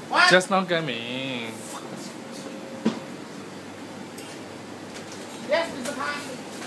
What? Just not gaming. Yes, Mr. Pan.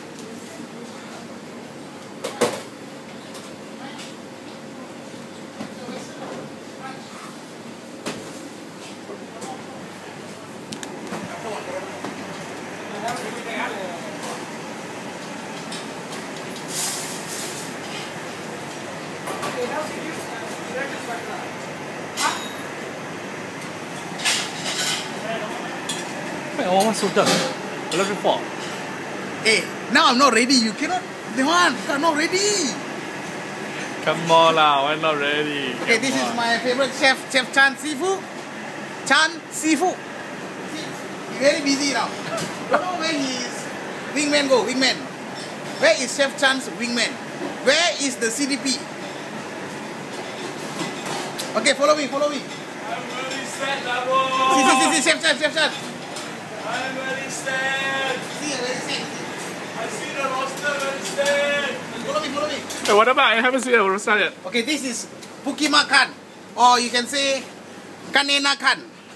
Oh, so done. I love it for. Hey, now I'm not ready. You cannot. The one, I'm not ready. Come on now, I'm not ready. Okay, this is my favorite chef, Chef Chan Sifu. Chan Sifu. He's very busy now. Don't know where his wingman go. Wingman. Where is Chef Chan's wingman? Where is the CDP? Okay, follow me, follow me. I'm very sad, Dabo. See, Chef Chan, Chef Chan. I'm very sad. See, very sad. I see the roster very sad. Follow me, follow me. Hey, what about? I haven't seen the roster yet. Okay, this is Pukima Khan. Or you can say Kanena Khan.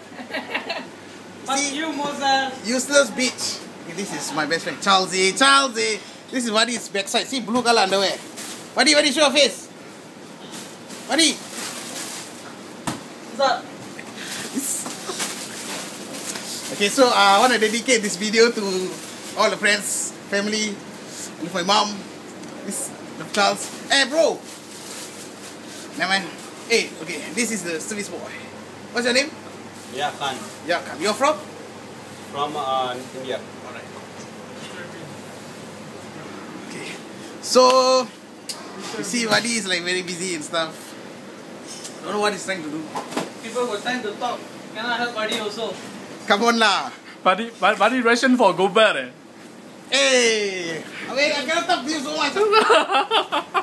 Fuck you, Moses. Useless bitch. Okay, this is my best friend, Charlesy. Charlesy. This is Wadi's backside. See, blue color underwear. Wadi, show your face. Wadi. What's up? Okay, so I want to dedicate this video to all the friends, family, with my mom, this Charles. Hey, bro. Nah, man. Hey, okay, this is the service boy. What's your name? Yeah, Khan. Yeah, Khan. You're from? From India. Alright. Okay. So, you see, Wadi is like very busy and stuff. Don't know what he's trying to do. People got time to talk. Cannot help buddy also. Come on lah. Buddy ration for go bad. Hey! Wait, I cannot talk to you so much.